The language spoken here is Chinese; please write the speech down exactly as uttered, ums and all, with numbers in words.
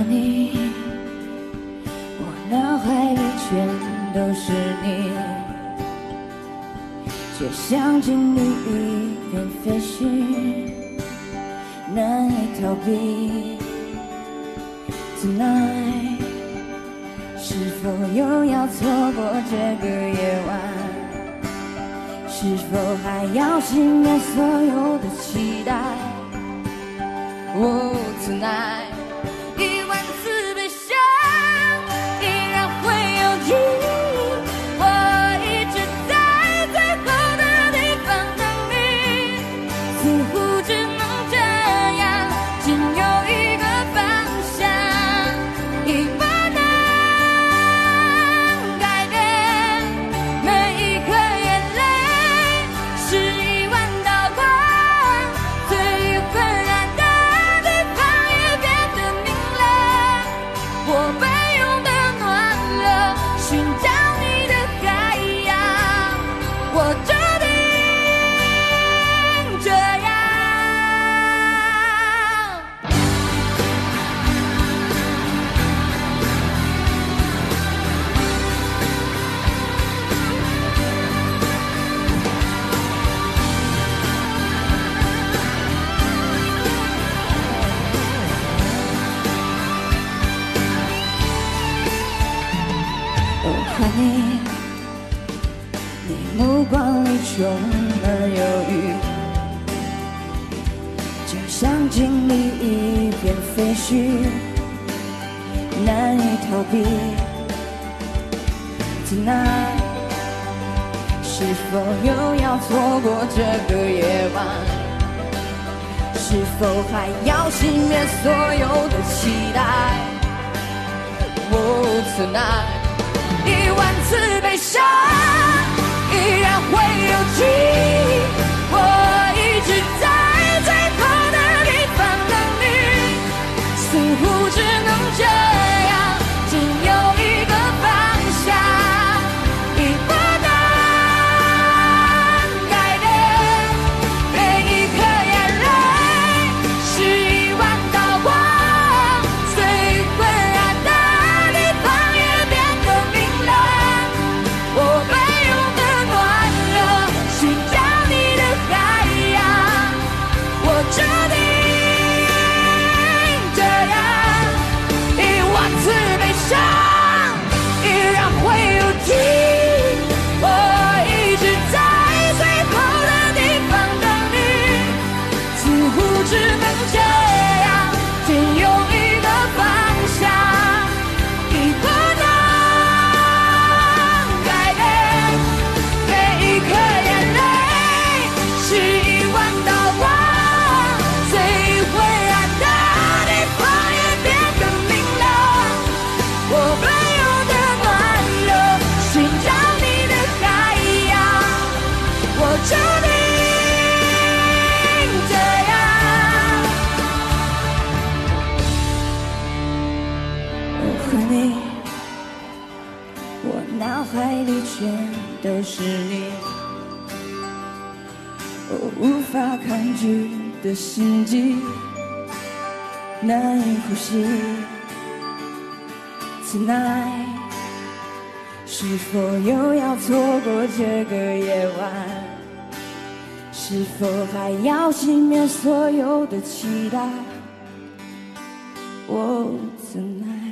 你，我脑海里全都是你，就像经历一片废墟，难以逃避。Tonight， 是否又要错过这个夜晚？是否还要熄灭所有的期待？哦 ，Tonight， 一万次悲伤依然会有记忆。我一直在最后的地方等你，似乎只能这样，仅有一个方向，已不能改变。每一颗眼泪是一万道光，最昏暗的地方也变得明亮。我被拥的暖了，寻找你的海洋，我注定这样。哦，Honey，你目光里充满忧郁，就像经历一片废墟，难以逃避。Tonight， 是否又要错过这个夜晚？是否还要熄灭所有的期待？哦，Tonight，一万次悲伤依然会有记忆。我一直在最后的地方等你，似乎只能这样，仅有一个方向，已不能改变。每一颗眼泪是一万道光，最昏暗的地方也变得明亮。我被拥的暖了，寻找你的海洋，我注定这样。一万次悲伤依然会有记忆。我一直在最后的地方等你，似乎只能这样，仅有一个方向，已不能改变。每一颗眼泪是一万道光，最昏暗的地方也变得明亮。我被拥的暖了，寻找你的海洋，我注定这样。哦，Honey，我脑海里全都是你，我无法抗拒的心悸，难以呼吸。Tonight， 是否又要错过这个夜晚？是否还要熄灭所有的期待？Oh， Tonight。